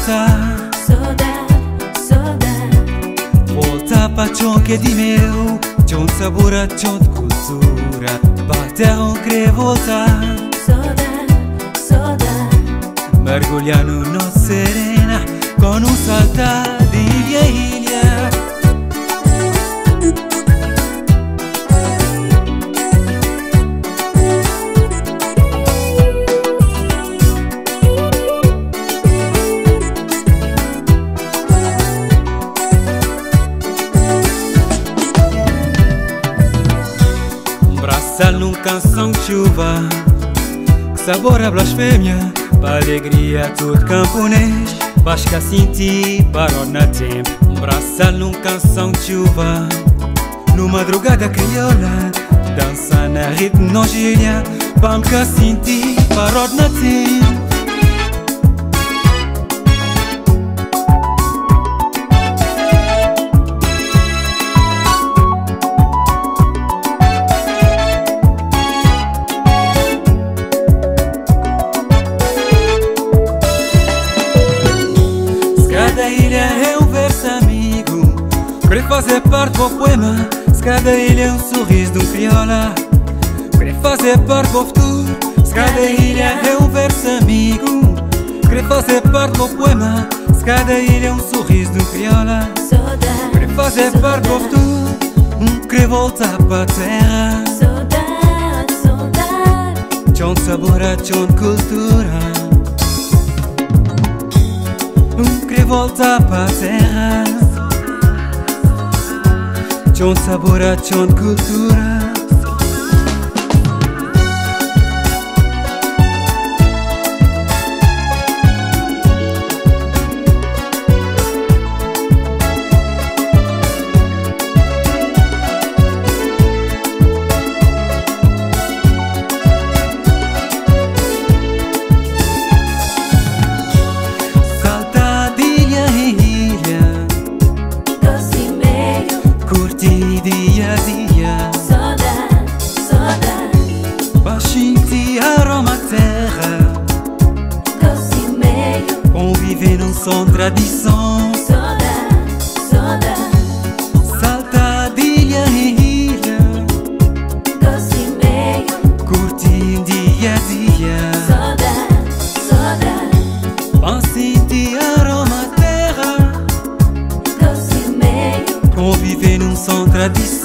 volta, volta para ciò che di meu, c'è un sapore, c'è una cultura, battiamo che volta, mergogliamo una serena con un salta di vieiglia. Sal num canção de chuva, que sabor a blasfêmia, para alegria tudo camponês, basca sentir para o na tempo. Braçal num canção de chuva, numa madrugada crioula, dança na ritmo nojilha, vamos cá sentir para o na tempo. Cada ilha é um verso amigo, querer fazer parte do poema. Se cada ilha é um sorriso de um crioula, querer fazer parte do futuro. Se cada ilha é um verso amigo, querer fazer parte do poema. Se cada ilha é um sorriso de um crioula, querer fazer parte do futuro. Querer voltar para a terra, c'è un sabore, c'è una cultura. Querer voltar para a terra, c'è un sapore, c'è una cultura. Dia a dia, saudade, baixinho aroma terra, doce meio, conviver num som tradição. saudade, Salta de ilha em ilha, doce meio, curtir dia a dia, saudade, baixinho aroma terra, doce meio, conviver num som tradição.